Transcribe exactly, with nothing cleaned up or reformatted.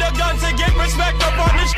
a gun to get respect up on the